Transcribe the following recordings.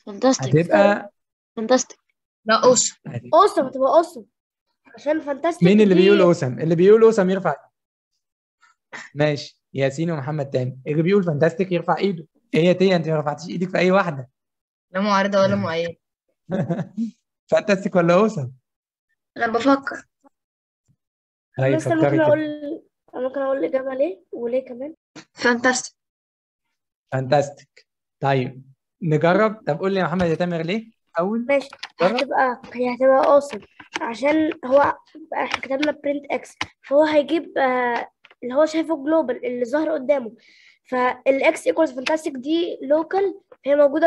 فانتاستيك. هتبقى فانتاستيك. لا اوسم. اوسم هتبقى اوسم عشان فانتاستيك مين اللي دي. بيقول اوسم؟ اللي بيقول اوسم يرفع ايده. ماشي، ياسين ومحمد تاني. اللي بيقول فانتاستيك يرفع ايده. ايه يا تيا، انت ما رفعتيش ايدك في اي واحده. لا معارضة ولا مؤيد. فانتاستيك ولا اوسم؟ انا بفكر. طيب مثلا فكري كده. ممكن اقول الاجابه ليه وليه كمان. فانتاستيك. فانتاستيك. طيب نجرب. طب قول لي يا محمد يا تامر ليه اول. ماشي. جرب. هتبقى اوسم عشان هو احنا كتبنا برنت اكس، فهو هيجيب اللي هو شايفه جلوبال اللي ظاهر قدامه. فالاكس ايكوالز فانتاستيك دي لوكال، هي موجوده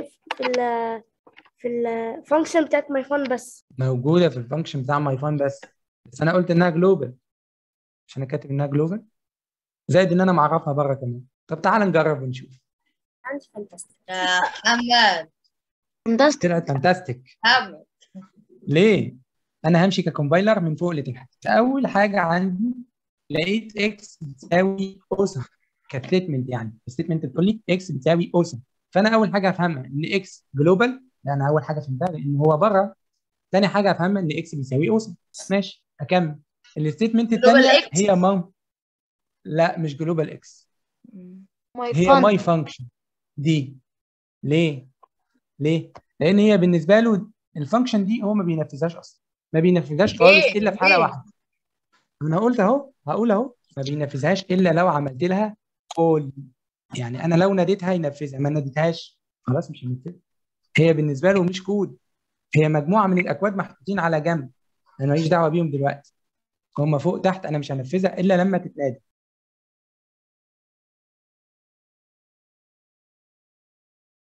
في الفانكشن بتاعت ماي فان بس. موجوده في الفانكشن بتاع ماي فان بس انا قلت انها جلوبال عشان انا كاتب انها جلوبال، زائد ان انا معرفها بره كمان. طب تعال نجرب ونشوف. عندي فانتاستيك. يا محمد. فانتاستيك. طلعت فانتاستيك. محمد. ليه؟ انا همشي ككومبايلر من فوق لتحت. اول حاجه عندي لقيت اكس بتساوي اوسم كستيتمنت، يعني الستيتمنت بتقول لي اكس بتساوي اوسم. فانا اول حاجه افهمها ان اكس جلوبال، ده انا اول حاجه فهمتها لان هو بره. ثاني حاجه افهمها ان اكس بيساوي اوسم. ماشي اكمل. الستيتمنت جلوبال الثانيه اكس. هي لا مش جلوبال اكس، ماي هي ماي فان. فانكشن دي. ليه؟ لان هي بالنسبه له الفانكشن دي هو ما بينفذهاش اصلا، ما بينفذهاش خالص ليه؟ الا في حاله ليه؟ واحده. انا قلت اهو، هقول اهو، ما بينفذهاش الا لو عملت لها كول. يعني انا لو ناديتها ينفذها، ما ناديتهاش خلاص مش هينفذها. هي بالنسبه له مش كود، هي مجموعه من الاكواد محطوطين على جنب، انا ماليش دعوه بيهم دلوقتي. هم فوق تحت، انا مش هنفذها الا لما تتنادي.